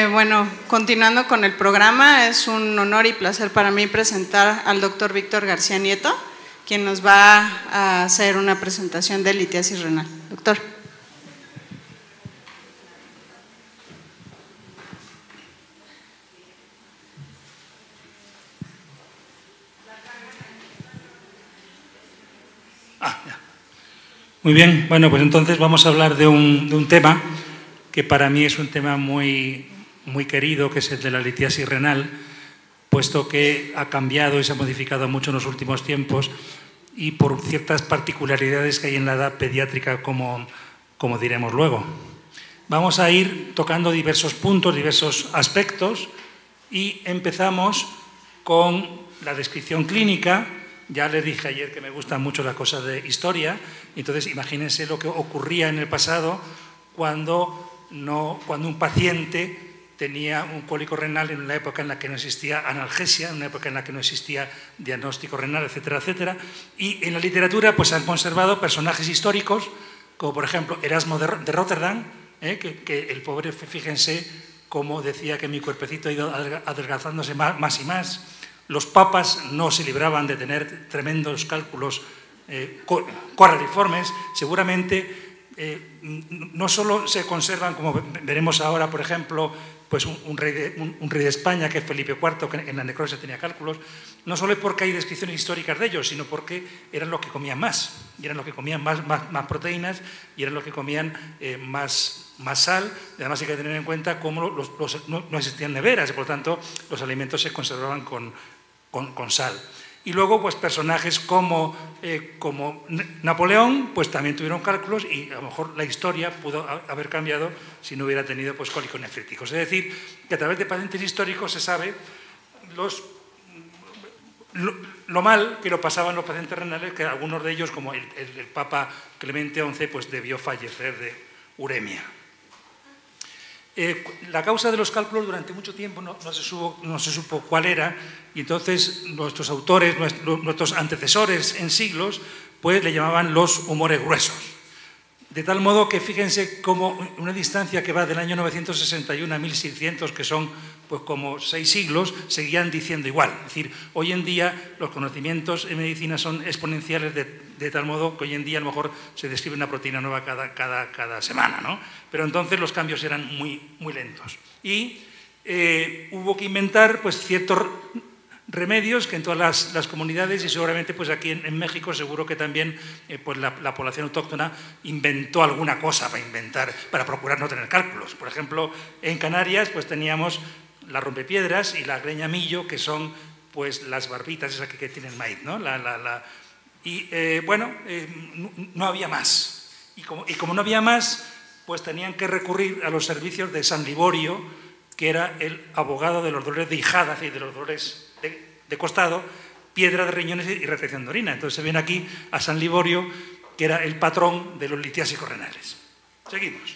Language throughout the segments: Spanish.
Bueno, continuando con el programa, es un honor y placer para mí presentar al doctor Víctor García Nieto, quien nos va a hacer una presentación de litiasis renal. Doctor. Muy bien, bueno, pues entonces vamos a hablar de un tema que para mí es un tema muy querido, que es el de la litiasis renal, puesto que ha cambiado y se ha modificado mucho en los últimos tiempos y por ciertas particularidades que hay en la edad pediátrica, como diremos luego. Vamos a ir tocando diversos puntos, diversos aspectos y empezamos con la descripción clínica. Ya les dije ayer que me gusta mucho la cosa de historia, entonces imagínense lo que ocurría en el pasado cuando un paciente tenía un cólico renal en una época en la que no existía analgesia, en una época en la que no existía diagnóstico renal, etcétera, etcétera. Y en la literatura pues han conservado personajes históricos, como por ejemplo Erasmo de Rotterdam, que el pobre, fíjense cómo decía que mi cuerpecito ha ido adelgazándose más y más. Los papas no se libraban de tener tremendos cálculos coraliformes. Seguramente no solo se conservan, como veremos ahora, por ejemplo, pues un rey de España, que es Felipe IV, que en la necrosis tenía cálculos, no solo es porque hay descripciones históricas de ellos, sino porque eran los que comían más, y eran los que comían más proteínas, y eran los que comían más sal. Además hay que tener en cuenta cómo no existían neveras, y por lo tanto los alimentos se conservaban con sal. Y luego pues personajes como Napoleón pues también tuvieron cálculos, y a lo mejor la historia pudo haber cambiado si no hubiera tenido pues cólicos nefríticos. Es decir, que a través de pacientes históricos se sabe lo mal que lo pasaban los pacientes renales, que algunos de ellos, como el Papa Clemente XI, pues debió fallecer de uremia. La causa de los cálculos durante mucho tiempo no se supo cuál era, y entonces nuestros autores, nuestros antecesores en siglos, pues le llamaban los humores gruesos. De tal modo que fíjense cómo una distancia que va del año 961 a 1600, que son pues como 6 siglos, seguían diciendo igual. Es decir, hoy en día los conocimientos en medicina son exponenciales, de tal modo que hoy en día a lo mejor se describe una proteína nueva cada semana, ¿no? Pero entonces los cambios eran muy lentos. Y hubo que inventar pues ciertos remedios que en todas las comunidades, y seguramente pues aquí en México seguro que también pues la población autóctona inventó alguna cosa para procurar no tener cálculos. Por ejemplo, en Canarias pues teníamos la rompepiedras y la greñamillo, que son pues las barbitas esas que tienen maíz, ¿no? No había más. Y como no había más, pues tenían que recurrir a los servicios de San Liborio, que era el abogado de los dolores de ijadas y de los dolores de costado, piedra de riñones y retención de orina. Entonces se viene aquí a San Liborio, que era el patrón de los litiásicos renales. Seguimos.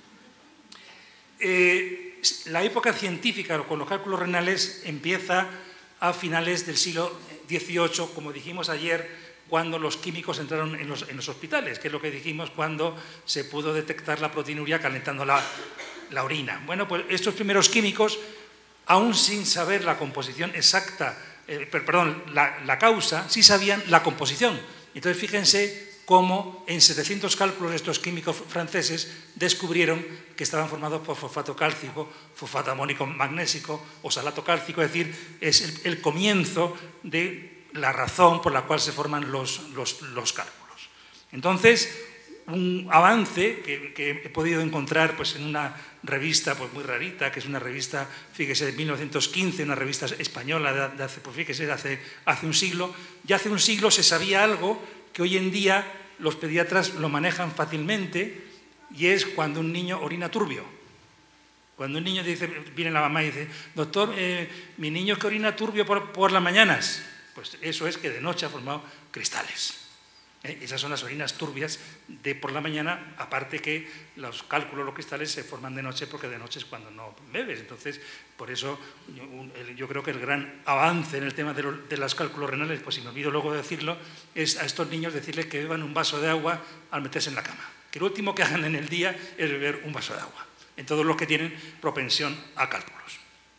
La época científica con los cálculos renales empieza a finales del siglo XVIII, como dijimos ayer, cuando los químicos entraron en los hospitales, que es lo que dijimos cuando se pudo detectar la proteinuria calentando la orina. Bueno, pues estos primeros químicos, aún sin saber la composición exacta, la causa, sí sabían la composición. Entonces fíjense cómo en 700 cálculos estos químicos franceses descubrieron que estaban formados por fosfato cálcico, fosfato amónico magnésico o salato cálcico. Es decir, es el comienzo de la razón por la cual se forman los cálculos. Entonces, un avance que he podido encontrar pues, en una revista pues, muy rarita, que es una revista, fíjese, de 1915, una revista española de hace un siglo. Ya hace un siglo se sabía algo que hoy en día los pediatras lo manejan fácilmente, y es cuando un niño orina turbio. Cuando un niño viene la mamá y dice, doctor, mi niño es que orina turbio por las mañanas, pues eso es que de noche ha formado cristales. Esas son las orinas turbias de por la mañana, aparte que los cálculos, los cristales se forman de noche, porque de noche es cuando no bebes. Entonces, por eso yo creo que el gran avance en el tema de los cálculos renales, pues si me olvido luego de decirlo, es a estos niños decirles que beban un vaso de agua al meterse en la cama. Que lo último que hagan en el día es beber un vaso de agua. en todos los que tienen propensión a cálculos.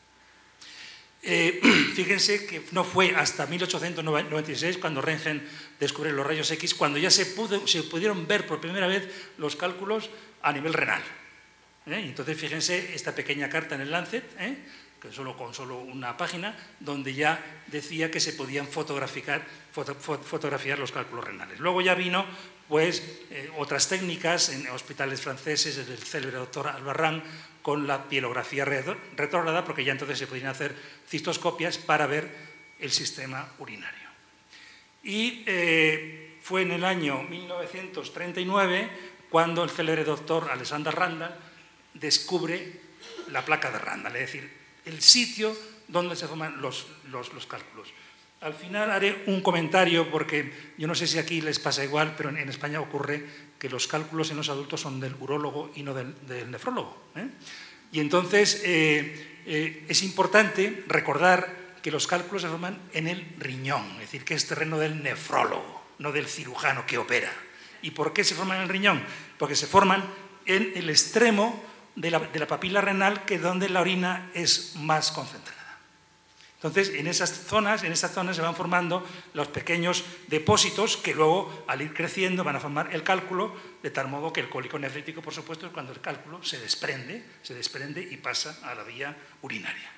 Fíjense que no fue hasta 1896 cuando Röntgen descubrió los rayos X, cuando ya se pudieron ver por primera vez los cálculos a nivel renal. Entonces, fíjense esta pequeña carta en el Lancet, que con solo una página, donde ya decía que se podían fotografiar los cálculos renales. Luego ya vino pues, otras técnicas en hospitales franceses, el célebre doctor Albarrán, con la pielografía retrógrada, porque ya entonces se podían hacer cistoscopias para ver el sistema urinario. Y fue en el año 1939 cuando el célebre doctor Alexander Randall descubre la placa de Randall, es decir, el sitio donde se forman los cálculos. Al final haré un comentario, porque yo no sé si aquí les pasa igual, pero en España ocurre que los cálculos en los adultos son del urólogo y no del nefrólogo. Y entonces es importante recordar que los cálculos se forman en el riñón, es decir, que es terreno del nefrólogo, no del cirujano que opera. ¿Y por qué se forman en el riñón? Porque se forman en el extremo de la papila renal, que es donde la orina es más concentrada. Entonces, en esas zonas se van formando los pequeños depósitos que luego, al ir creciendo, van a formar el cálculo, de tal modo que el cólico nefrítico, por supuesto, es cuando el cálculo se desprende y pasa a la vía urinaria.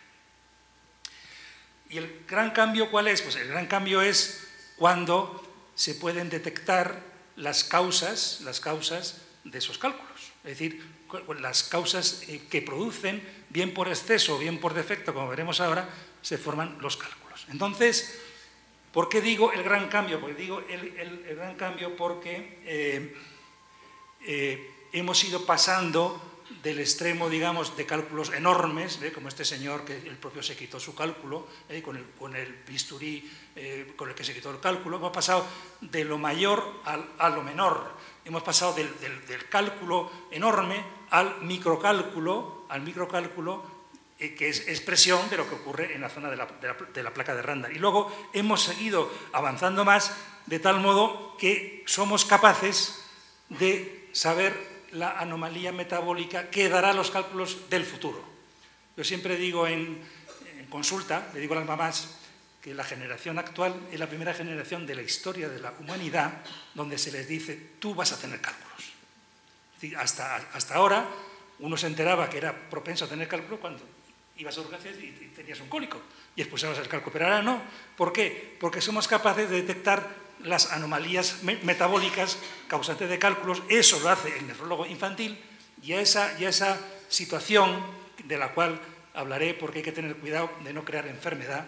¿Y el gran cambio cuál es? Pues el gran cambio es cuando se pueden detectar las causas de esos cálculos. Es decir, las causas que producen, bien por exceso o bien por defecto, como veremos ahora, se forman los cálculos. Entonces, ¿por qué digo el gran cambio? Porque digo el gran cambio porque hemos ido pasando del extremo, digamos, de cálculos enormes, como este señor que él propio se quitó su cálculo, con el bisturí con el que se quitó el cálculo. Hemos pasado de lo mayor a lo menor. Hemos pasado del cálculo enorme al microcálculo, que es expresión de lo que ocurre en la zona de la placa de Randall. Y luego hemos seguido avanzando más, de tal modo que somos capaces de saber la anomalía metabólica que dará los cálculos del futuro. Yo siempre digo en consulta, le digo a las mamás, que la generación actual es la primera generación de la historia de la humanidad donde se les dice, tú vas a tener cálculos. Es decir, hasta ahora uno se enteraba que era propenso a tener cálculos cuando ibas a urgencias y tenías un cólico y expulsabas el cálculo, pero ahora no. ¿Por qué? Porque somos capaces de detectar las anomalías metabólicas causantes de cálculos. Eso lo hace el nefrólogo infantil, y a esa situación de la cual hablaré, porque hay que tener cuidado de no crear enfermedad,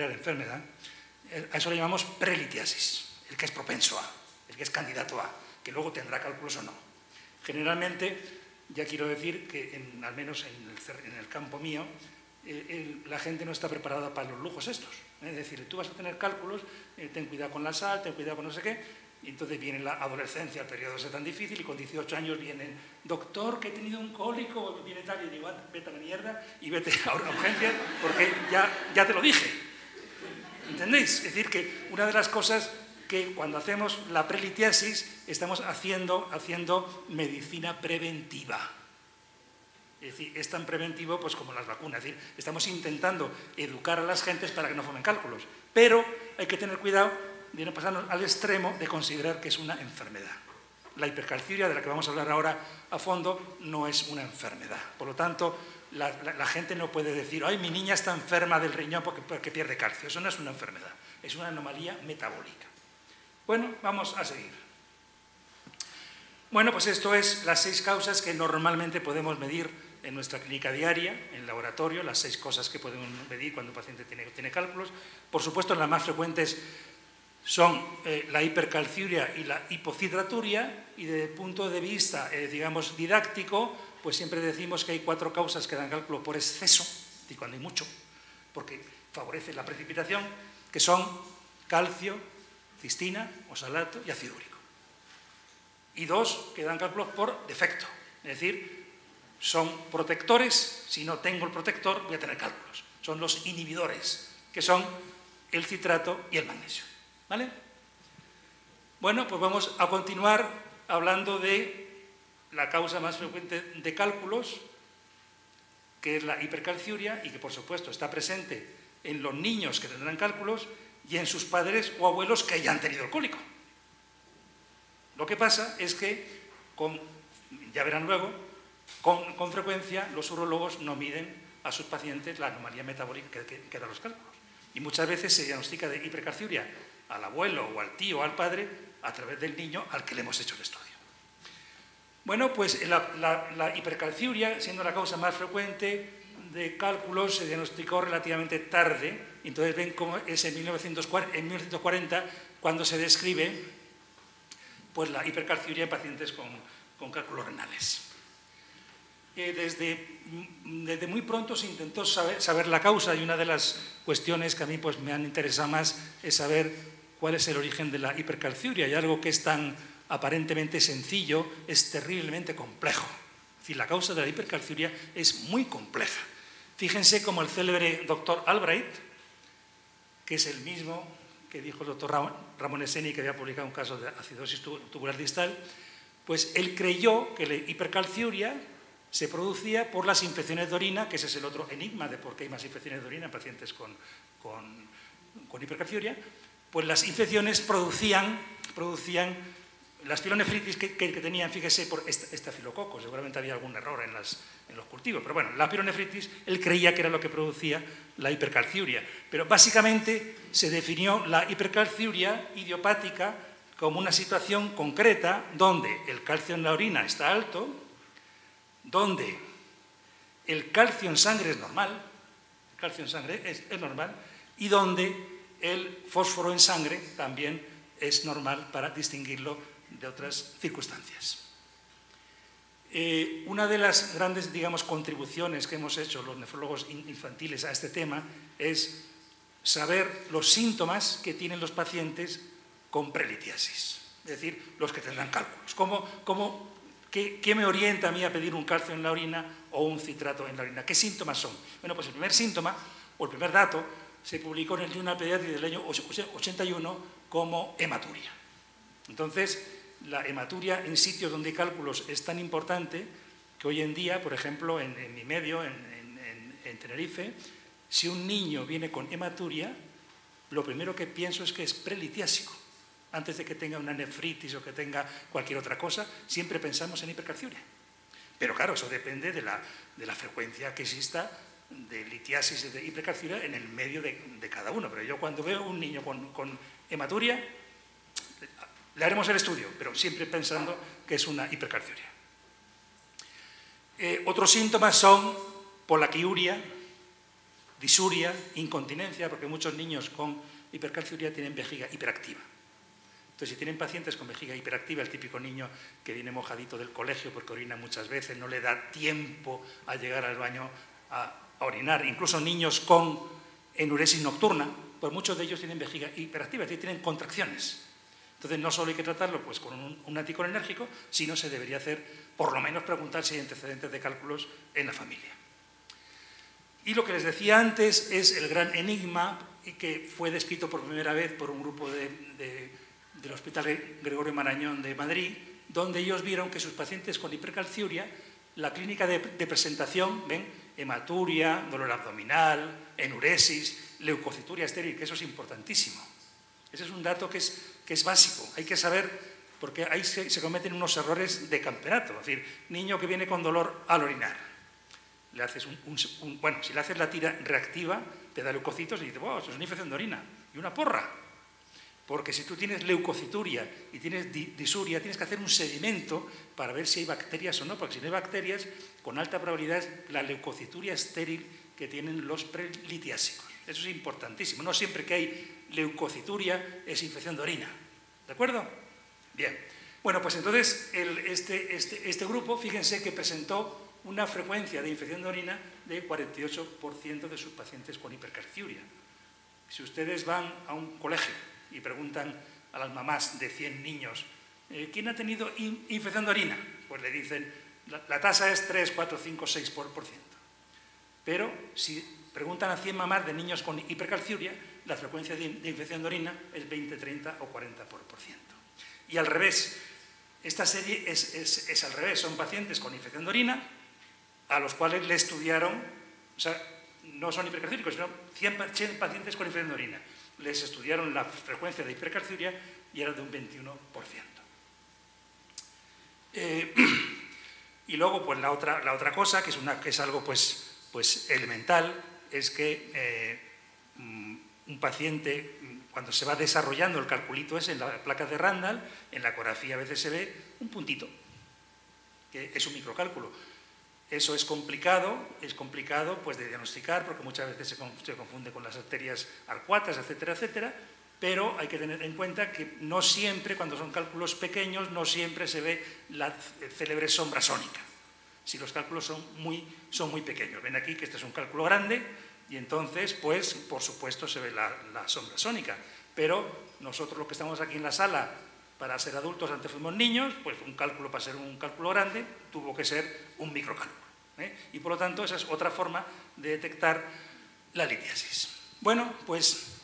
a eso le llamamos prelitiasis, el que es propenso a, el que es candidato a, que luego tendrá cálculos o no. Generalmente, ya quiero decir que, al menos en el campo mío, la gente no está preparada para los lujos estos. Es decir, tú vas a tener cálculos, ten cuidado con la sal, ten cuidado con no sé qué, y entonces viene la adolescencia, el periodo ese tan difícil, y con 18 años viene, doctor, que he tenido un cólico, viene tal, y digo, vete a la mierda y vete a una urgencia, porque ya te lo dije. ¿Entendéis? Es decir, que una de las cosas que cuando hacemos la prelitiasis estamos haciendo medicina preventiva. Es decir, es tan preventivo pues, como las vacunas. Es decir, estamos intentando educar a las gentes para que no formen cálculos. Pero hay que tener cuidado de no pasarnos al extremo de considerar que es una enfermedad. La hipercalciuria, de la que vamos a hablar ahora a fondo, no es una enfermedad. Por lo tanto, la gente no puede decir, ay, mi niña está enferma del riñón porque pierde calcio. Eso no es una enfermedad, es una anomalía metabólica. Bueno, vamos a seguir. Bueno, pues esto es las 6 causas que normalmente podemos medir en nuestra clínica diaria, en el laboratorio, las 6 cosas que podemos medir cuando un paciente tiene cálculos. Por supuesto, las más frecuentes son la hipercalciuria y la hipocidraturia, y desde el punto de vista, digamos, didáctico, pues siempre decimos que hay 4 causas que dan cálculo por exceso, y cuando hay mucho, porque favorece la precipitación, que son calcio, cistina, oxalato y ácido úrico. Y 2 que dan cálculos por defecto, es decir, son protectores. Si no tengo el protector, voy a tener cálculos. Son los inhibidores, que son el citrato y el magnesio. ¿Vale? Bueno, pues vamos a continuar hablando de la causa más frecuente de cálculos, que es la hipercalciuria y que, por supuesto, está presente en los niños que tendrán cálculos y en sus padres o abuelos que ya han tenido el cólico. Lo que pasa es que, ya verán luego, con frecuencia los urólogos no miden a sus pacientes la anomalía metabólica que dan los cálculos. Y muchas veces se diagnostica de hipercalciuria al abuelo o al tío o al padre a través del niño al que le hemos hecho el estudio. Bueno, pues la hipercalciuria, siendo la causa más frecuente de cálculos, se diagnosticó relativamente tarde. Entonces ven cómo es en 1940 cuando se describe pues, la hipercalciuria en pacientes con cálculos renales. Desde muy pronto se intentó saber la causa, y una de las cuestiones que a mí pues, me han interesado más es saber cuál es el origen de la hipercalciuria, y algo que es tan aparentemente sencillo es terriblemente complejo. Es decir, la causa de la hipercalciuria es muy compleja. Fíjense como el célebre doctor Albright, que es el mismo que dijo el doctor Ramón Esseni, que había publicado un caso de acidosis tubular distal, pues él creyó que la hipercalciuria se producía por las infecciones de orina, que ese es el otro enigma de por qué hay más infecciones de orina en pacientes con hipercalciuria. Pues las infecciones producían las pielonefritis que tenían, fíjese, por estafilococos. Seguramente había algún error en los cultivos, pero bueno, la pielonefritis, él creía que era lo que producía la hipercalciuria. Pero básicamente se definió la hipercalciuria idiopática como una situación concreta donde el calcio en la orina está alto, donde el calcio en sangre es normal, y donde el fósforo en sangre también es normal para distinguirlo de otras circunstancias. Una de las grandes, digamos, contribuciones que hemos hecho los nefrólogos infantiles a este tema es saber los síntomas que tienen los pacientes con prelitiasis, es decir, los que tendrán cálculos. ¿Qué me orienta a mí a pedir un calcio en la orina o un citrato en la orina? ¿Qué síntomas son? Bueno, pues el primer síntoma, o el primer dato, se publicó en el Journal Pediatric del año 81 como hematuria. Entonces, la hematuria en sitios donde hay cálculos es tan importante que hoy en día, por ejemplo, en mi medio, en Tenerife, si un niño viene con hematuria, lo primero que pienso es que es prelitiásico. Antes de que tenga una nefritis o que tenga cualquier otra cosa, siempre pensamos en hipercalciuria. Pero claro, eso depende de la frecuencia que exista de litiasis y de hipercalciuria en el medio de cada uno. Pero yo cuando veo un niño con hematuria, le haremos el estudio, pero siempre pensando que es una hipercalciuria. Otros síntomas son polaquiuria, disuria, incontinencia, porque muchos niños con hipercalciuria tienen vejiga hiperactiva. Entonces, si tienen pacientes con vejiga hiperactiva, el típico niño que viene mojadito del colegio porque orina muchas veces, no le da tiempo a llegar al baño a orinar, incluso niños con enuresis nocturna, pues muchos de ellos tienen vejiga hiperactiva, es decir, tienen contracciones. Entonces, no solo hay que tratarlo pues, con un anticolinérgico, sino se debería hacer, por lo menos preguntar si hay antecedentes de cálculos en la familia. Y lo que les decía antes es el gran enigma que fue descrito por primera vez por un grupo del Hospital Gregorio Marañón de Madrid, donde ellos vieron que sus pacientes con hipercalciuria, la clínica de presentación, ven, hematuria, dolor abdominal, enuresis, leucocituria estéril, que eso es importantísimo. Ese es un dato que es básico, hay que saber, porque ahí se cometen unos errores de campeonato. Es decir, niño que viene con dolor al orinar, le haces bueno, si le haces la tira reactiva, te da leucocitos y dices, wow, eso es una infección de orina, y una porra. Porque si tú tienes leucocituria y tienes disuria, tienes que hacer un sedimento para ver si hay bacterias o no, porque si no hay bacterias, con alta probabilidad es la leucocituria estéril que tienen los prelitiásicos. Eso es importantísimo. No siempre que hay leucocituria es infección de orina. ¿De acuerdo? Bien. Bueno, pues entonces este grupo, fíjense que presentó una frecuencia de infección de orina de 48% de sus pacientes con hipercalciuria. Si ustedes van a un colegio y preguntan a las mamás de 100 niños, ¿quién ha tenido infección de orina? Pues le dicen, la tasa es 3, 4, 5, 6%. Pero si preguntan a 100 mamás de niños con hipercalciuria, la frecuencia de infección de orina es 20, 30 o 40%. Y al revés, esta serie es al revés, son pacientes con infección de orina, a los cuales le estudiaron, o sea, no son hipercalciúricos, sino 100 pacientes con infección de orina. Les estudiaron la frecuencia de hipercalciuria y era de un 21%. Y luego, pues la otra cosa, que es algo pues elemental, es que un paciente, cuando se va desarrollando el calculito ese en la placa de Randall, en la ecografía a veces se ve un puntito, que es un microcálculo. Eso es complicado pues de diagnosticar, porque muchas veces se confunde con las arterias arcuatas, etcétera, etcétera, pero hay que tener en cuenta que no siempre, cuando son cálculos pequeños, no siempre se ve la célebre sombra sónica, si los cálculos son muy pequeños. Ven aquí que este es un cálculo grande y entonces, pues, por supuesto, se ve la sombra sónica, pero nosotros los que estamos aquí en la sala, para ser adultos antes fuimos niños, pues un cálculo para ser un cálculo grande tuvo que ser un microcálculo. Y por lo tanto esa es otra forma de detectar la litiasis. Bueno, pues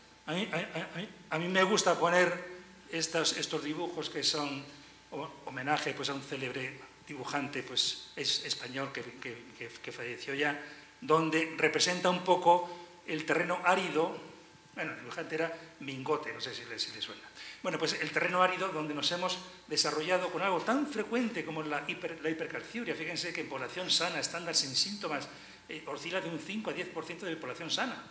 a mí me gusta poner estos dibujos que son homenaje pues, a un célebre dibujante pues, español que falleció ya, donde representa un poco el terreno árido. Bueno, el dibujante era Mingote, no sé si le suena. Bueno, pues el terreno árido donde nos hemos desarrollado con algo tan frecuente como la hipercalciuria. Fíjense que en población sana, estándar sin síntomas, oscila de un 5 a 10% de población sana.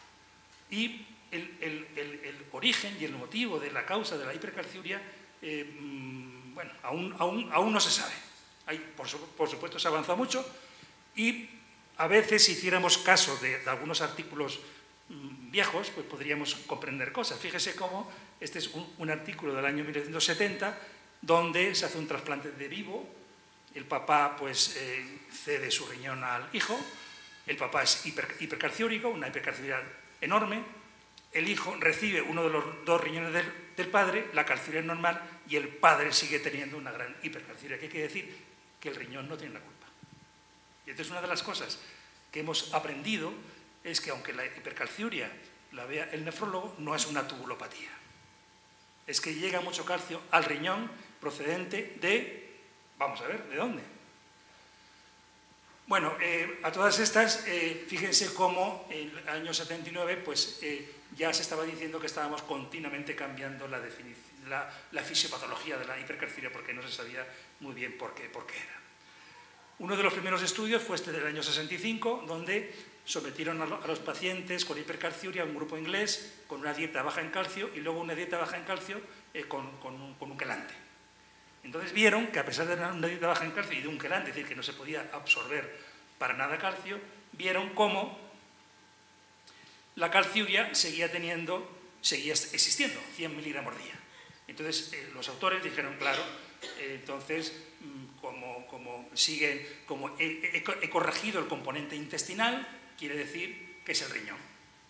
Y el origen y el motivo de la causa de la hipercalciuria, bueno, aún no se sabe. Por supuesto, se ha avanzado mucho y a veces, si hiciéramos caso de algunos artículos viejos, pues podríamos comprender cosas. Fíjese cómo este es un artículo del año 1970 donde se hace un trasplante de vivo, el papá pues cede su riñón al hijo, el papá es hipercalciúrico, una hipercalciuria enorme, el hijo recibe uno de los dos riñones del padre, la calciuria es normal y el padre sigue teniendo una gran hipercalciuria, que quiere decir que el riñón no tiene la culpa. Y entonces una de las cosas que hemos aprendido es que aunque la hipercalciuria la vea el nefrólogo, no es una tubulopatía. Es que llega mucho calcio al riñón procedente de... Vamos a ver, ¿de dónde? Bueno, a todas estas, fíjense cómo en el año 79 pues, ya se estaba diciendo que estábamos continuamente cambiando la fisiopatología de la hipercalciuria porque no se sabía muy bien por qué era. Uno de los primeros estudios fue este del año 65, donde sometieron a los pacientes con hipercalciuria a un grupo inglés con una dieta baja en calcio y luego una dieta baja en calcio con un quelante. Entonces vieron que a pesar de una dieta baja en calcio y de un quelante, es decir, que no se podía absorber para nada calcio, vieron cómo la calciuria seguía existiendo, 100 miligramos día. Entonces los autores dijeron, claro, entonces como he corregido el componente intestinal, quiere decir que es el riñón.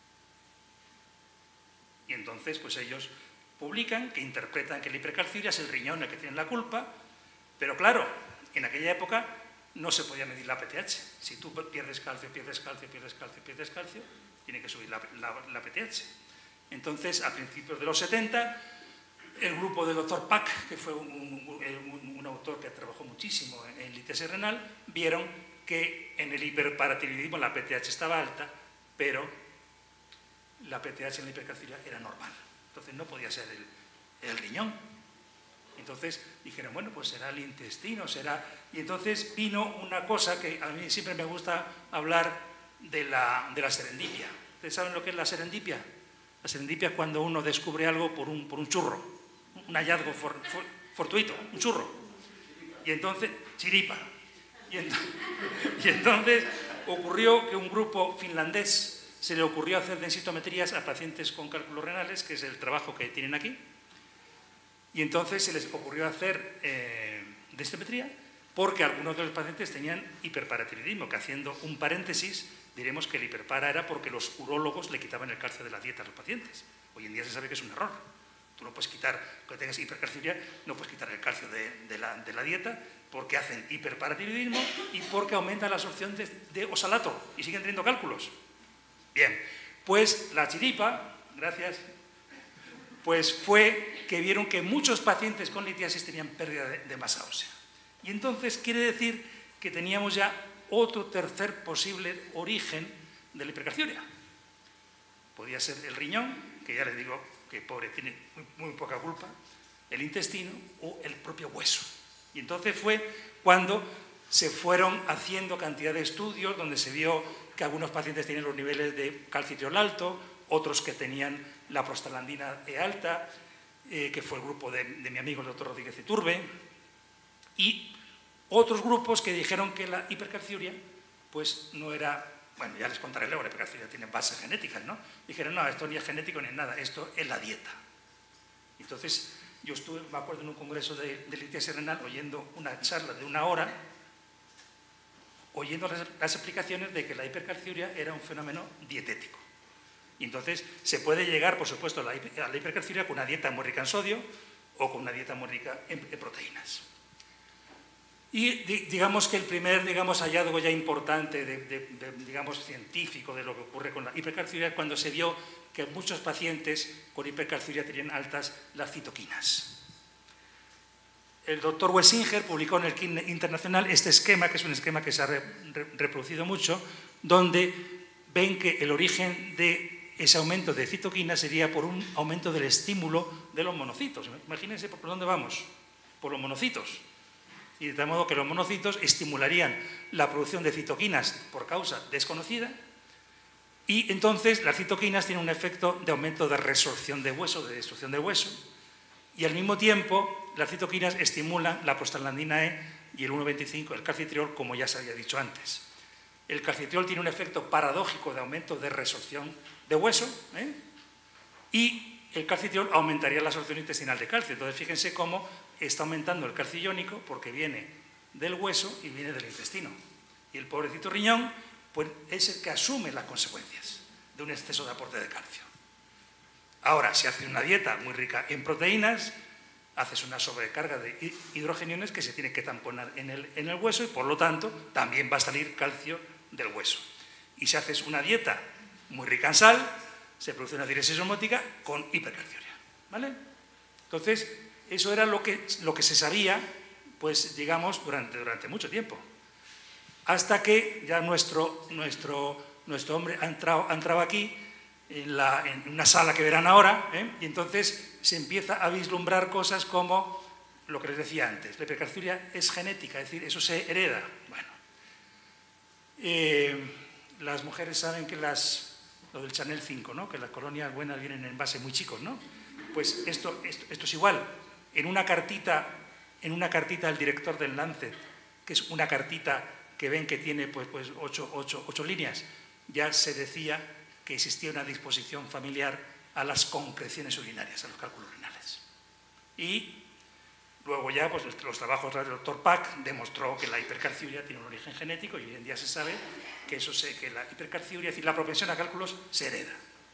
Y entonces pues ellos publican que interpretan que la hipercalciuria es el riñón el que tiene la culpa, pero claro, en aquella época no se podía medir la PTH. Si tú pierdes calcio, tiene que subir la PTH. Entonces, a principios de los 70, el grupo del doctor Pack, que fue un autor que trabajó muchísimo en litiasis renal, vieron que en el hiperparatiroidismo la PTH estaba alta, pero la PTH en la hipercalciuria era normal. Entonces no podía ser el riñón. Entonces dijeron, bueno, pues será el intestino, será... Y entonces vino una cosa que a mí siempre me gusta hablar de la serendipia. ¿Ustedes saben lo que es la serendipia? La serendipia es cuando uno descubre algo por un churro, un hallazgo fortuito, un churro. Y entonces, chiripa. Y entonces ocurrió que un grupo finlandés se le ocurrió hacer densitometrías a pacientes con cálculos renales, que es el trabajo que tienen aquí. Y entonces se les ocurrió hacer densitometría porque algunos de los pacientes tenían hiperparatiroidismo, que haciendo un paréntesis diremos que el hiperpara era porque los urólogos le quitaban el calcio de la dieta a los pacientes. Hoy en día se sabe que es un error. Tú no puedes quitar, cuando tengas hipercalciuria, no puedes quitar el calcio de la dieta porque hacen hiperparatiroidismo y porque aumenta la absorción de oxalato y siguen teniendo cálculos. Bien, pues la chiripa, gracias, pues fue que vieron que muchos pacientes con litiasis tenían pérdida de masa ósea. Y entonces quiere decir que teníamos ya otro tercer posible origen de la hipercalciuria. Podía ser el riñón, que ya les digo que pobre tiene muy poca culpa, el intestino o el propio hueso. Y entonces fue cuando se fueron haciendo cantidad de estudios donde se vio que algunos pacientes tenían los niveles de calcitriol alto, otros que tenían la prostaglandina E alta, que fue el grupo de mi amigo el doctor Rodríguez Iturbe, y otros grupos que dijeron que la hipercalciuria pues no era, bueno, ya les contaré luego, la hipercalciuria tiene bases genéticas, ¿no? Dijeron, no, esto ni es genético ni es nada, esto es la dieta. Entonces, yo estuve, me acuerdo, en un congreso de litiasis renal oyendo una charla de 1 hora, oyendo las explicaciones de que la hipercalciuria era un fenómeno dietético. Y entonces se puede llegar, por supuesto, a la hipercalciuria con una dieta muy rica en sodio o con una dieta muy rica en proteínas. Y digamos que el primer hallazgo ya importante, digamos, científico de lo que ocurre con la hipercalciuria es cuando se vio que muchos pacientes con hipercalciuria tenían altas las citoquinas. El doctor Wessinger publicó en el Kidney Internacional este esquema, que es un esquema que se ha reproducido mucho, donde ven que el origen de ese aumento de citoquinas sería por un aumento del estímulo de los monocitos. Imagínense por dónde vamos, por los monocitos. Y de tal modo que los monocitos estimularían la producción de citoquinas por causa desconocida, y entonces las citoquinas tienen un efecto de aumento de resorción de hueso, de destrucción de hueso, y al mismo tiempo las citoquinas estimulan la prostaglandina E y el 1,25, el calcitriol, como ya se había dicho antes. El calcitriol tiene un efecto paradójico de aumento de resorción de hueso, y el calcitriol aumentaría la absorción intestinal de calcio. Entonces, fíjense cómo está aumentando el calcio iónico porque viene del hueso y viene del intestino. Y el pobrecito riñón, pues es el que asume las consecuencias de un exceso de aporte de calcio. Ahora, si haces una dieta muy rica en proteínas, haces una sobrecarga de hidrogeniones que se tiene que tamponar en el hueso y, por lo tanto, también va a salir calcio del hueso. Y si haces una dieta muy rica en sal, se produce una diuresis osmótica con hipercalciuria, ¿vale? Entonces, eso era lo que se sabía, pues, digamos, durante mucho tiempo. Hasta que ya nuestro hombre ha entrado aquí, en una sala que verán ahora, y entonces se empieza a vislumbrar cosas como lo que les decía antes. La hipercalciuria es genética, es decir, eso se hereda. Bueno, las mujeres saben que lo del Chanel 5, ¿no? Que las colonias buenas vienen en envases muy chicos, ¿no? Pues esto es igual. En una cartita del director del Lancet, que es una cartita que ven que tiene pues 8 líneas, ya se decía que existía una disposición familiar a las concreciones urinarias, a los cálculos renales. Y luego ya pues, los trabajos del doctor Pack demostró que la hipercalciuria tiene un origen genético y hoy en día se sabe que la hipercalciuria, es decir, la propensión a cálculos, se hereda.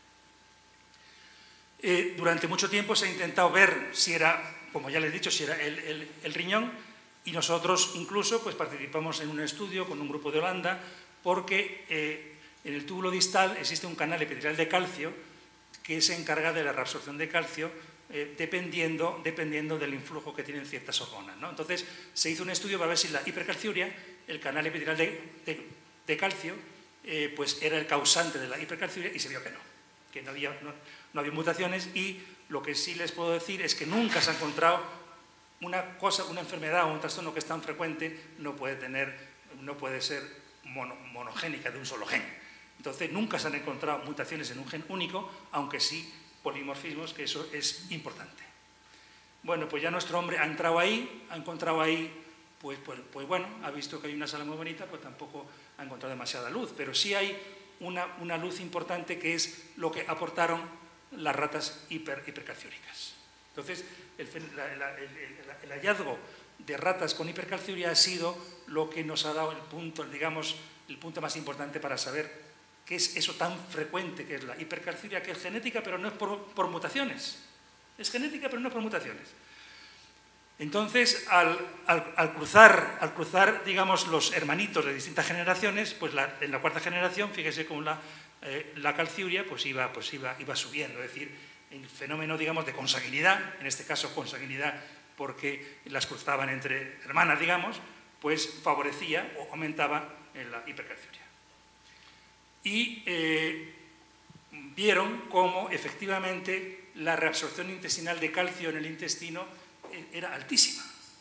Durante mucho tiempo se ha intentado ver si era, como ya les he dicho, si era el riñón, y nosotros incluso pues, participamos en un estudio con un grupo de Holanda porque en el túbulo distal existe un canal epitelial de calcio que se encarga de la reabsorción de calcio dependiendo del influjo que tienen ciertas hormonas, ¿no? Entonces se hizo un estudio para ver si la hipercalciuria, el canal epitelial de calcio, pues era el causante de la hipercalciuria, y se vio que no, que no había mutaciones, y lo que sí les puedo decir es que nunca se ha encontrado una enfermedad o un trastorno que es tan frecuente, no puede ser monogénica de un solo gen. Entonces nunca se han encontrado mutaciones en un gen único, aunque sí polimorfismos, que eso es importante. Bueno, pues ya nuestro hombre ha entrado ahí, ha encontrado ahí, pues bueno, ha visto que hay una sala muy bonita, pues tampoco ha encontrado demasiada luz, pero sí hay una luz importante, que es lo que aportaron las ratas hipercalciúricas. Entonces, el hallazgo de ratas con hipercalciuria ha sido lo que nos ha dado el punto más importante para saber qué es eso tan frecuente que es la hipercalciuria, que es genética, pero no es por mutaciones. Es genética, pero no es por mutaciones. Entonces, al cruzar, digamos, los hermanitos de distintas generaciones, pues en la cuarta generación, fíjese cómo la calciuria pues iba subiendo, es decir, el fenómeno, digamos, de consanguinidad, en este caso consanguinidad porque las cruzaban entre hermanas, digamos, pues favorecía o aumentaba en la hipercalciuria. Y vieron cómo efectivamente la reabsorción intestinal de calcio en el intestino era altísima.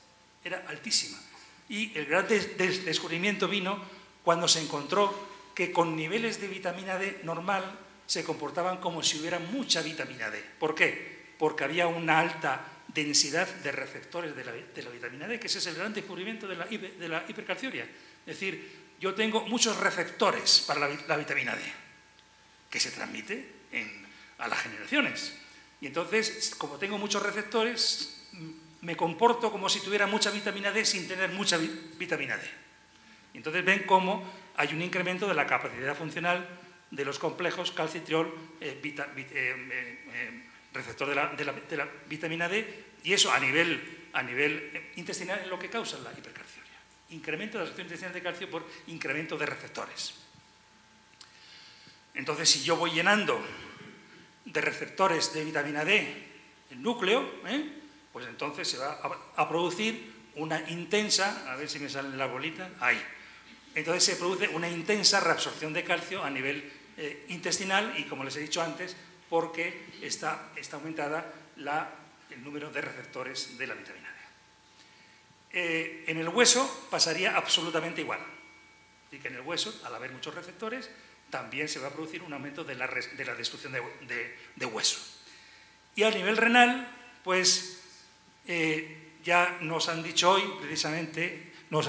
Y el gran descubrimiento vino cuando se encontró que con niveles de vitamina D normal se comportaban como si hubiera mucha vitamina D. ¿Por qué? Porque había una alta densidad de receptores de la vitamina D, que ese es el gran descubrimiento de la hipercalciuria. Es decir, yo tengo muchos receptores para la vitamina D, que se transmite a las generaciones. Y entonces, como tengo muchos receptores, me comporto como si tuviera mucha vitamina D sin tener mucha vitamina D. Y entonces ven cómo hay un incremento de la capacidad funcional de los complejos calcitriol, receptor de la vitamina D, y eso a nivel intestinal es lo que causa la hipercalciuria. Incremento de la absorción intestinal de calcio por incremento de receptores. Entonces, si yo voy llenando de receptores de vitamina D el núcleo, pues entonces se va a producir una intensa, a ver si me salen las bolitas, ahí. Entonces se produce una intensa reabsorción de calcio a nivel intestinal y, como les he dicho antes, porque está aumentada el número de receptores de la vitamina D. En el hueso pasaría absolutamente igual. Así que en el hueso, al haber muchos receptores, también se va a producir un aumento de la destrucción de hueso. Y a nivel renal, pues ya nos han dicho hoy, precisamente,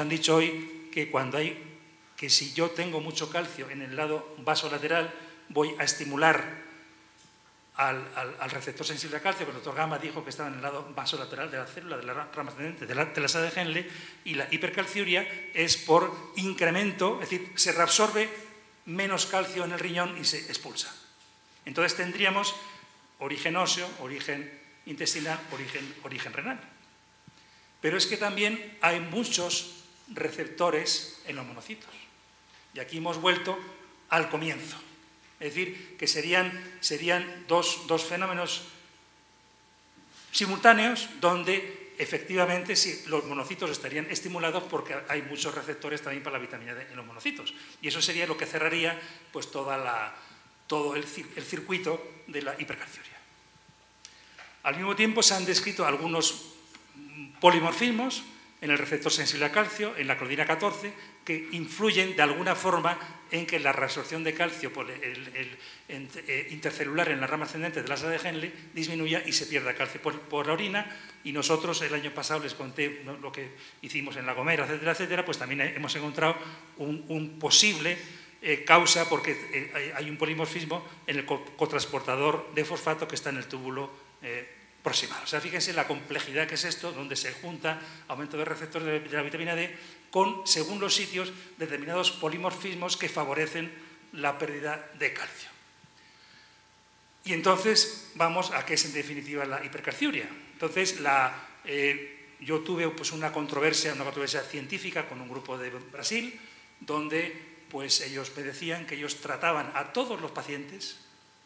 que si yo tengo mucho calcio en el lado vasolateral, voy a estimular al receptor sensible a calcio, que el doctor Gama dijo que estaba en el lado vasolateral de la célula, de la rama ascendente de la sala de Henle, y la hipercalciuria es por incremento, es decir, se reabsorbe menos calcio en el riñón y se expulsa. Entonces tendríamos origen óseo, origen intestinal, origen renal. Pero es que también hay muchos receptores en los monocitos. Y aquí hemos vuelto al comienzo. Es decir, que serían dos fenómenos simultáneos donde efectivamente sí, los monocitos estarían estimulados porque hay muchos receptores también para la vitamina D en los monocitos. Y eso sería lo que cerraría pues, todo el circuito de la hipercalciuria. Al mismo tiempo se han descrito algunos polimorfismos en el receptor sensible a calcio, en la clorina 14, que influyen de alguna forma en que la reabsorción de calcio por intercelular en la rama ascendente de la sala de Henle disminuya y se pierda calcio por la orina. Y nosotros el año pasado les conté lo que hicimos en La Gomera, etcétera, etcétera, pues también hemos encontrado un posible causa porque hay un polimorfismo en el cotransportador de fosfato que está en el túbulo proximal. O sea, fíjense la complejidad que es esto, donde se junta aumento de receptores de la vitamina D con, según los sitios, determinados polimorfismos que favorecen la pérdida de calcio. Y entonces vamos a qué es en definitiva la hipercalciuria. Entonces yo tuve pues, una controversia científica con un grupo de Brasil, donde pues, ellos me decían que ellos trataban a todos los pacientes,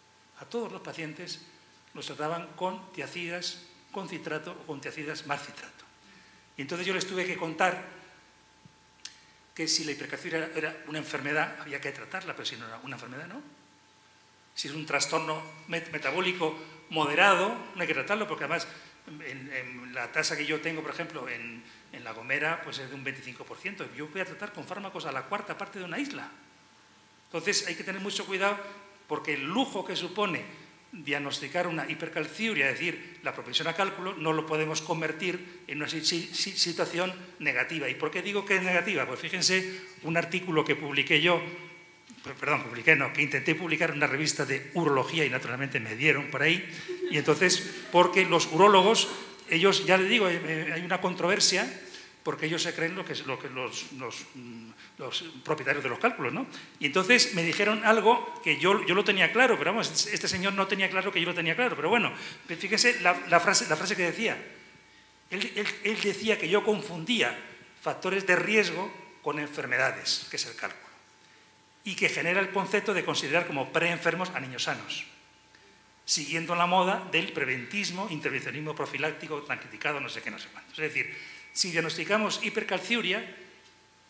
los trataban con tiacidas, con citrato o con tiacidas más citrato. Y entonces yo les tuve que contar que si la hipercalciuria era una enfermedad, había que tratarla, pero si no era una enfermedad, no. Si es un trastorno metabólico moderado, no hay que tratarlo, porque además en la tasa que yo tengo, por ejemplo, en La Gomera, pues es de un 25%. Yo voy a tratar con fármacos a la cuarta parte de una isla. Entonces hay que tener mucho cuidado, porque el lujo que supone diagnosticar una hipercalciuria, es decir, la propensión a cálculo, no lo podemos convertir en una situación negativa. ¿Y por qué digo que es negativa? Pues fíjense, un artículo que publiqué yo, que intenté publicar en una revista de urología y naturalmente me dieron por ahí, y entonces, porque los urólogos, ellos, ya les digo, hay una controversia, porque ellos se creen lo que los propietarios de los cálculos, ¿no? Y entonces me dijeron algo que yo lo tenía claro, pero vamos, este señor no tenía claro que yo lo tenía claro, pero bueno, fíjense la frase que decía. Él decía que yo confundía factores de riesgo con enfermedades, que es el cálculo, y que genera el concepto de considerar como preenfermos a niños sanos, siguiendo la moda del preventismo, intervencionismo profiláctico, tranquilizado, no sé qué, no sé cuánto. Es decir, si diagnosticamos hipercalciuria,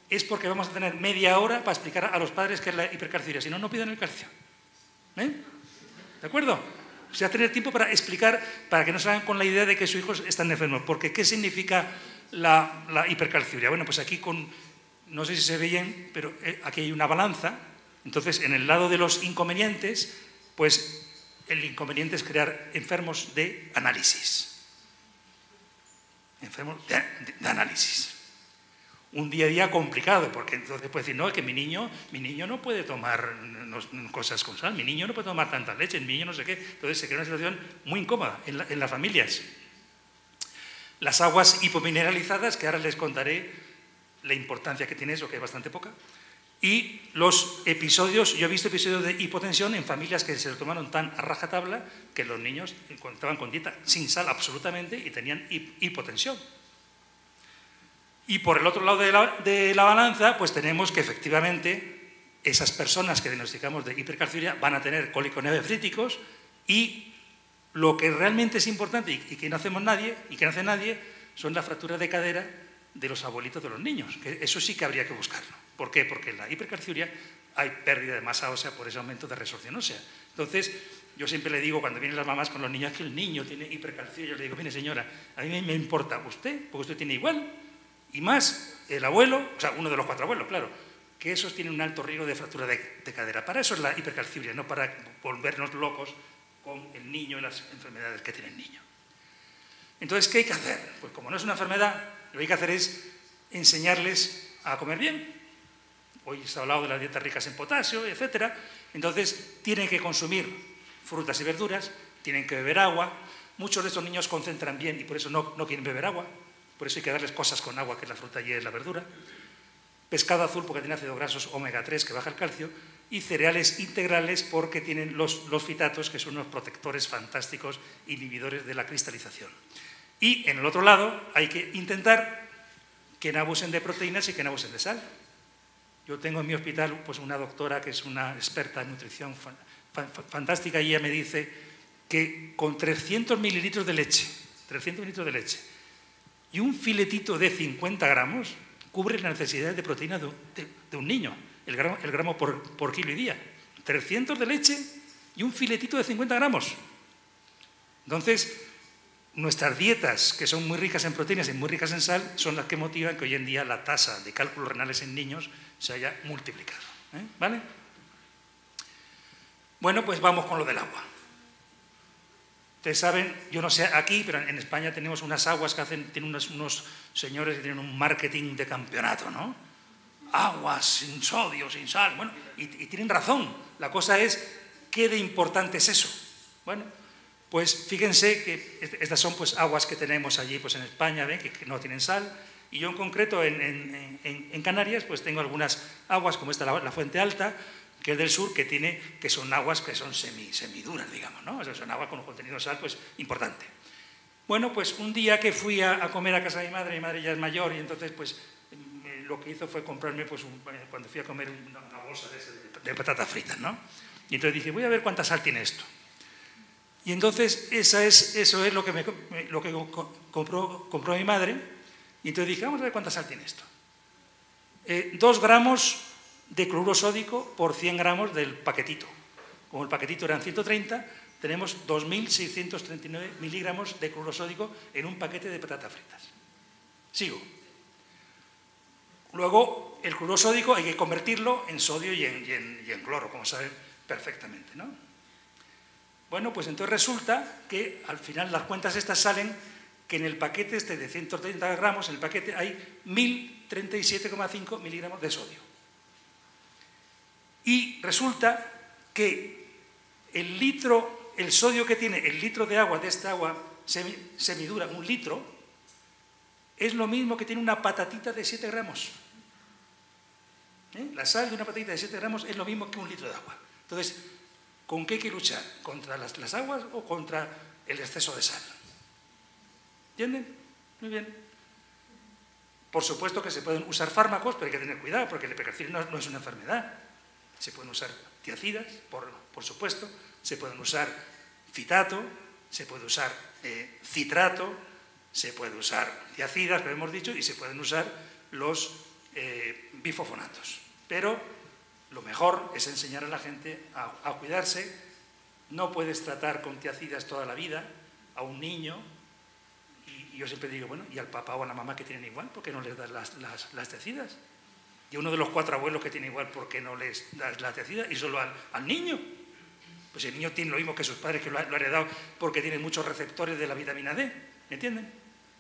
es porque vamos a tener media hora para explicar a los padres qué es la hipercalciuria. Si no, no pidan el calcio. ¿De acuerdo? O sea, tener tiempo para explicar, para que no salgan con la idea de que sus hijos están enfermos. Porque, ¿qué significa la hipercalciuria? Bueno, pues aquí no sé si se ve bien, pero aquí hay una balanza. Entonces, en el lado de los inconvenientes, pues el inconveniente es crear enfermos de análisis. Enfermos de análisis. Un día a día complicado, porque entonces puede decir, no, es que mi niño no puede tomar cosas con sal, mi niño no puede tomar tanta leche, mi niño no sé qué. Entonces se crea una situación muy incómoda en las familias. Las aguas hipomineralizadas, que ahora les contaré la importancia que tiene eso, que es bastante poca. Y los episodios, yo he visto episodios de hipotensión en familias que se lo tomaron tan a rajatabla que los niños estaban con dieta sin sal absolutamente y tenían hipotensión. Y por el otro lado de la balanza, pues tenemos que efectivamente esas personas que diagnosticamos de hipercalciuria van a tener cólicos nefríticos y lo que realmente es importante y que no hacemos nadie y que no hace nadie son las fracturas de cadera de los abuelitos de los niños, que eso sí que habría que buscarlo. ¿Por qué? Porque en la hipercalciuria hay pérdida de masa ósea por ese aumento de resorción ósea. Entonces, yo siempre le digo cuando vienen las mamás con los niños que el niño tiene hipercalciuria, yo le digo, mire señora, a mí me importa usted, porque usted tiene igual, y más el abuelo, o sea, uno de los 4 abuelos, claro, que esos tienen un alto riesgo de fractura de cadera. Para eso es la hipercalciuria, no para volvernos locos con el niño y las enfermedades que tiene el niño. Entonces, ¿qué hay que hacer? Pues como no es una enfermedad, lo que hay que hacer es enseñarles a comer bien. Hoy se ha hablado de las dietas ricas en potasio, etc. Entonces, tienen que consumir frutas y verduras, tienen que beber agua. Muchos de estos niños concentran bien y por eso no quieren beber agua. Por eso hay que darles cosas con agua, que es la fruta y es la verdura. Pescado azul porque tiene ácidos grasos omega 3 que baja el calcio. Y cereales integrales porque tienen los fitatos, que son unos protectores fantásticos, inhibidores de la cristalización. Y en el otro lado hay que intentar que no abusen de proteínas y que no abusen de sal. Yo tengo en mi hospital pues, una doctora que es una experta en nutrición fantástica y ella me dice que con 300 mililitros de leche y un filetito de 50 gramos cubre la necesidad de proteína de un niño, el gramo por kilo y día. 300 de leche y un filetito de 50 gramos. Entonces, nuestras dietas, que son muy ricas en proteínas y muy ricas en sal, son las que motivan que hoy en día la tasa de cálculos renales en niños se haya multiplicado. ¿Vale? Bueno, pues vamos con lo del agua. Ustedes saben, yo no sé aquí, pero en España tenemos unas aguas que tienen unos señores que tienen un marketing de campeonato, ¿no? Aguas sin sodio, sin sal. Bueno, y tienen razón. La cosa es, ¿qué de importante es eso? Bueno, pues fíjense que estas son pues aguas que tenemos allí pues en España, ¿ven? Que no tienen sal. Y yo en concreto en Canarias pues tengo algunas aguas como esta, la Fuente Alta, que es del sur, que son aguas que son semiduras, digamos, ¿no? O sea, son aguas con un contenido de sal pues importante. Bueno, pues un día que fui a comer a casa de mi madre ya es mayor, y entonces pues lo que hizo fue comprarme pues cuando fui a comer una bolsa de patatas fritas, ¿no? Y entonces dije, voy a ver cuánta sal tiene esto. Y entonces eso es lo que compró mi madre, y entonces dije, vamos a ver cuánta sal tiene esto. 2 gramos de cloruro sódico por 100 gramos del paquetito. Como el paquetito eran 130, tenemos 2.639 miligramos de cloruro sódico en un paquete de patatas fritas. Sigo. Luego, el cloruro sódico hay que convertirlo en sodio y en cloro, como saben perfectamente, ¿no? Bueno, pues entonces resulta que al final las cuentas estas salen que en el paquete este de 130 gramos, en el paquete hay 1.037,5 miligramos de sodio. Y resulta que el sodio que tiene el litro de agua, de esta agua semidura, 1 litro, es lo mismo que tiene una patatita de 7 gramos. La sal de una patatita de 7 gramos es lo mismo que 1 litro de agua. Entonces, ¿con qué hay que luchar? ¿Contra las aguas o contra el exceso de sal? ¿Entienden? Muy bien. Por supuesto que se pueden usar fármacos, pero hay que tener cuidado, porque la hipercalciuria no es una enfermedad. Se pueden usar tiacidas, por supuesto, se pueden usar fitato, se puede usar citrato, se puede usar tiacidas, como hemos dicho, y se pueden usar los bifosfonatos. Pero lo mejor es enseñar a la gente a cuidarse. No puedes tratar con tiacidas toda la vida a un niño, y yo siempre digo, bueno, ¿y al papá o a la mamá que tienen igual? ¿Por qué no les das las tiacidas? Y a uno de los 4 abuelos que tiene igual, ¿por qué no les das la tiacida? Y solo al niño. Pues el niño tiene lo mismo que sus padres, que lo ha heredado porque tiene muchos receptores de la vitamina D, ¿me entienden?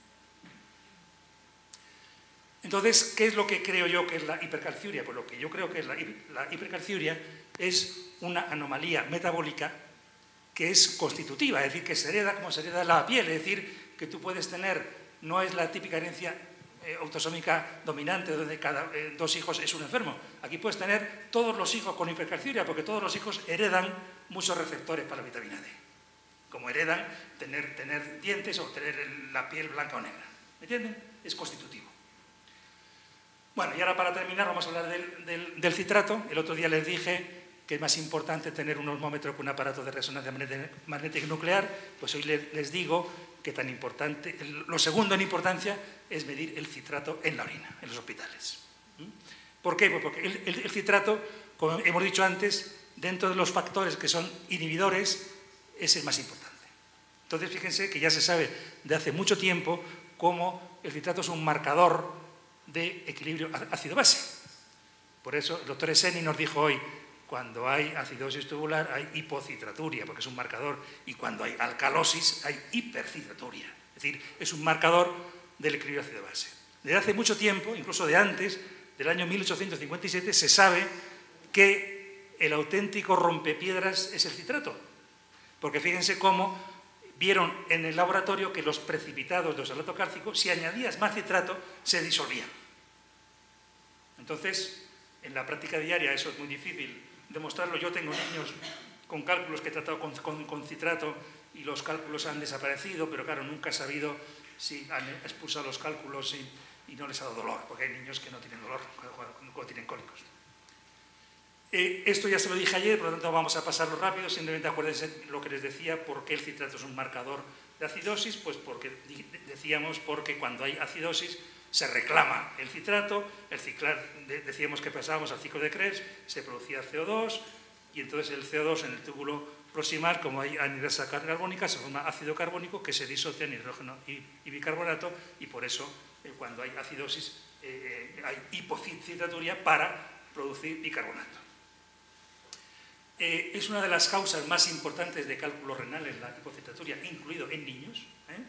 Entonces, ¿qué es lo que creo yo que es la hipercalciuria? Pues lo que yo creo que es la hipercalciuria es una anomalía metabólica que es constitutiva, es decir, que se hereda como se hereda la piel, es decir, que tú puedes tener, no es la típica herencia autosómica dominante donde cada 2 hijos es un enfermo. Aquí puedes tener todos los hijos con hipercalciuria porque todos los hijos heredan muchos receptores para la vitamina D, como heredan tener dientes o tener la piel blanca o negra, ¿me entienden? Es constitutivo. Bueno, y ahora para terminar vamos a hablar del citrato. El otro día les dije que es más importante tener un osmómetro que un aparato de resonancia magnética nuclear, pues hoy les digo que tan importante, lo segundo en importancia es medir el citrato en la orina, en los hospitales. ¿Por qué? Pues porque el citrato, como hemos dicho antes, dentro de los factores que son inhibidores, es el más importante. Entonces, fíjense que ya se sabe de hace mucho tiempo cómo el citrato es un marcador de equilibrio ácido-base. Por eso el doctor Esseni nos dijo hoy, cuando hay acidosis tubular hay hipocitraturia, porque es un marcador, y cuando hay alcalosis hay hipercitraturia. Es decir, es un marcador del equilibrio ácido-base. Desde hace mucho tiempo, incluso de antes, del año 1857, se sabe que el auténtico rompepiedras es el citrato. Porque fíjense cómo vieron en el laboratorio que los precipitados de oxalato cálcico, si añadías más citrato, se disolvían. Entonces, en la práctica diaria eso es muy difícil demostrarlo. Yo tengo niños con cálculos que he tratado con citrato y los cálculos han desaparecido, pero claro, nunca he sabido si han expulsado los cálculos y no les ha dado dolor, porque hay niños que no tienen dolor cuando tienen cólicos. Esto ya se lo dije ayer, por lo tanto vamos a pasarlo rápido. Simplemente acuérdense lo que les decía, por qué el citrato es un marcador de acidosis. Pues porque decíamos, porque cuando hay acidosis se reclama el citrato, decíamos que pasábamos al ciclo de Krebs, se producía CO2 y entonces el CO2 en el túbulo proximal, como hay anhidrasa carbónica, se forma ácido carbónico que se disocia en hidrógeno y bicarbonato, y por eso cuando hay acidosis hay hipocitraturia para producir bicarbonato. Es una de las causas más importantes de cálculos renales, la hipocitraturia, incluido en niños.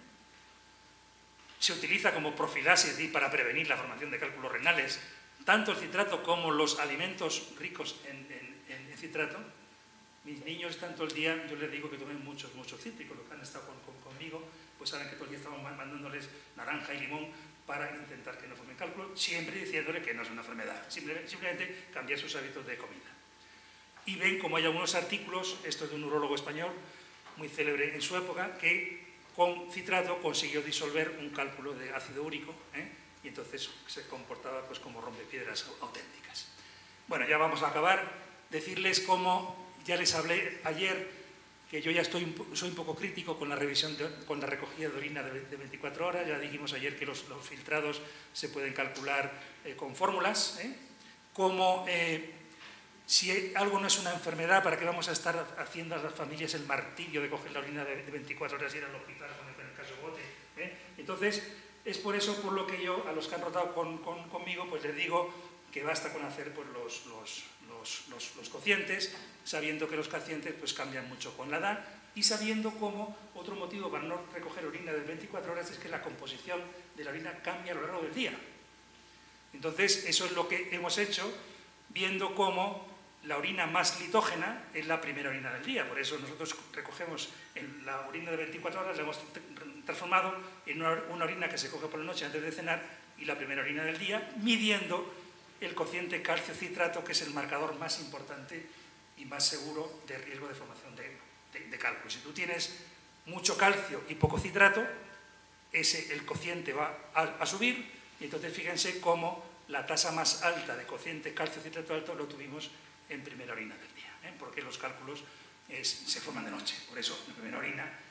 Se utiliza como profilaxis para prevenir la formación de cálculos renales, tanto el citrato como los alimentos ricos en citrato. Mis niños están todo el día, yo les digo que tomen muchos cítricos, los que han estado conmigo, pues saben que todo el día estamos mandándoles naranja y limón para intentar que no formen cálculos, siempre diciéndole que no es una enfermedad, simplemente cambiar sus hábitos de comida. Y ven como hay algunos artículos, esto es de un urólogo español, muy célebre en su época, que con citrato consiguió disolver un cálculo de ácido úrico, y entonces se comportaba pues como rompepiedras auténticas. Bueno, ya vamos a acabar. Decirles cómo, ya les hablé ayer, que yo ya soy un poco crítico con la revisión, con la recogida de orina de 24 horas. Ya dijimos ayer que los filtrados se pueden calcular con fórmulas, como si algo no es una enfermedad, ¿para qué vamos a estar haciendo a las familias el martirio de coger la orina de 24 horas y ir al hospital, como en el caso Bote? Entonces, es por eso por lo que yo, a los que han rotado conmigo, pues les digo que basta con hacer pues, los cocientes, sabiendo que los cocientes pues, cambian mucho con la edad, y sabiendo cómo otro motivo para no recoger orina de 24 horas es que la composición de la orina cambia a lo largo del día. Entonces, eso es lo que hemos hecho, viendo cómo la orina más litógena es la primera orina del día. Por eso nosotros recogemos en la orina de 24 horas, la hemos transformado en una orina que se coge por la noche antes de cenar, y la primera orina del día, midiendo el cociente calcio-citrato, que es el marcador más importante y más seguro de riesgo de formación de cálculo. Si tú tienes mucho calcio y poco citrato, el cociente va a subir, y entonces fíjense cómo la tasa más alta de cociente calcio-citrato alto lo tuvimos en primera orina del día, porque los cálculos se forman de noche. Por eso, en primera orina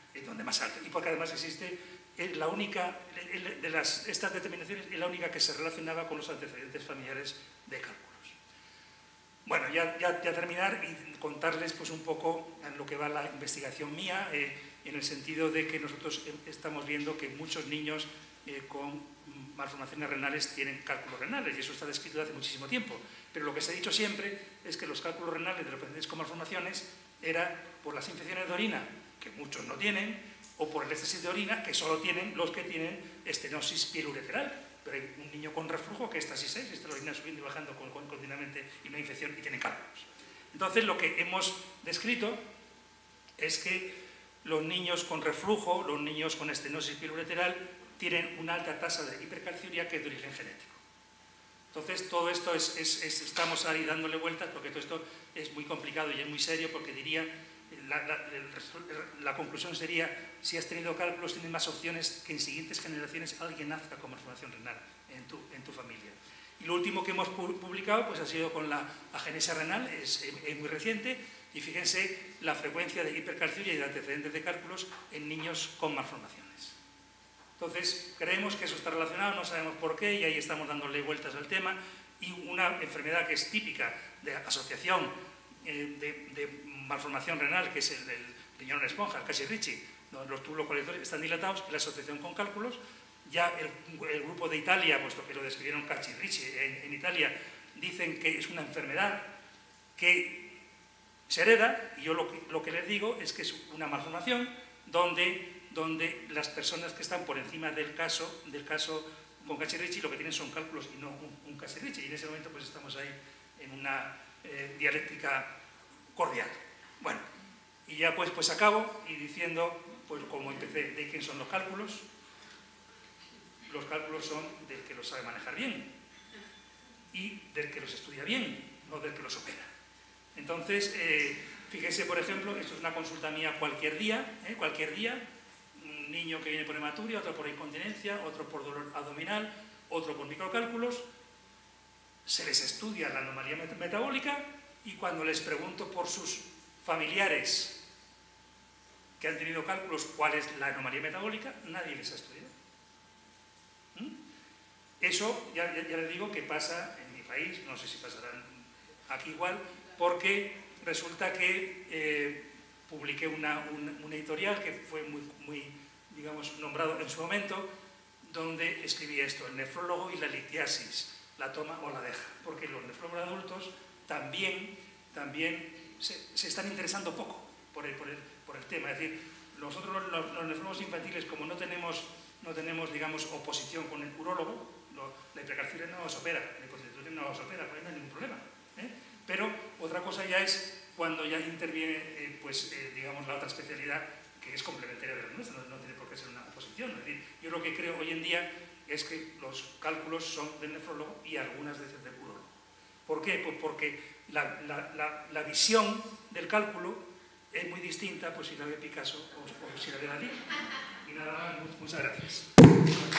es donde más alto. Y porque además existe la única, estas determinaciones es la única que se relacionaba con los antecedentes familiares de cálculos. Bueno, ya terminar y contarles pues un poco en lo que va la investigación mía, en el sentido de que nosotros estamos viendo que muchos niños con malformaciones renales tienen cálculos renales, y eso está descrito hace muchísimo tiempo. Pero lo que se ha dicho siempre es que los cálculos renales de los pacientes con malformaciones era por las infecciones de orina, que muchos no tienen, o por el éxtasis de orina, que solo tienen los que tienen estenosis pieloureteral. Pero hay un niño con reflujo que éxtasis es, está la orina subiendo y bajando continuamente y una infección y tiene cálculos. Entonces, lo que hemos descrito es que los niños con reflujo, los niños con estenosis pieloureteral, tienen una alta tasa de hipercalciuria que es de origen genético. Entonces, todo esto estamos ahí dándole vueltas, porque todo esto es muy complicado y es muy serio, porque diría, la conclusión sería, si has tenido cálculos, tienes más opciones que en siguientes generaciones alguien nazca con malformación renal en tu familia. Y lo último que hemos publicado pues, ha sido con la agenesia renal, es muy reciente, y fíjense la frecuencia de hipercalciuria y de antecedentes de cálculos en niños con malformaciones. Entonces, creemos que eso está relacionado, no sabemos por qué, y ahí estamos dándole vueltas al tema, y una enfermedad que es típica de asociación de malformación renal, que es el riñón esponja, el Cacci-Ritchie, donde los túbulos colectores están dilatados, y la asociación con cálculos. Ya el grupo de Italia, puesto que lo describieron Cacci-Ritchie en Italia, dicen que es una enfermedad que se hereda, y yo lo que les digo es que es una malformación donde las personas que están por encima del caso con Cacci-Ritchie lo que tienen son cálculos y no un Cacci-Ritchie, y en ese momento pues estamos ahí en una dialéctica cordial. Bueno, y ya pues acabo y diciendo, pues como empecé, de quién son los cálculos. Los cálculos son del que los sabe manejar bien y del que los estudia bien, no del que los opera. Entonces, fíjese, por ejemplo, esto es una consulta mía cualquier día, un niño que viene por hematuria, otro por incontinencia, otro por dolor abdominal, otro por microcálculos. Se les estudia la anomalía metabólica, y cuando les pregunto por sus familiares que han tenido cálculos cuál es la anomalía metabólica, nadie les ha estudiado. Eso ya les digo que pasa en mi país, no sé si pasará aquí igual, porque resulta que publiqué un editorial que fue muy, digamos, nombrado en su momento, donde escribí esto: el nefrólogo y la litiasis, la toma o la deja, porque los nefrólogos adultos también se están interesando poco por el tema. Es decir, nosotros los nefrólogos infantiles, como no tenemos, digamos, oposición con el urólogo, la hipercalciuria no os opera, la hipotiroidismo no os opera, pues no hay ningún problema. Pero otra cosa ya es cuando ya interviene, digamos, la otra especialidad, que es complementaria de la nuestra, no tiene por qué ser una oposición. Es decir, yo lo que creo hoy en día es que los cálculos son del nefrólogo y algunas veces del urólogo. ¿Por qué? Pues porque la visión del cálculo es muy distinta pues, si la ve Picasso o si la ve Dalí. Y nada más, muchas gracias.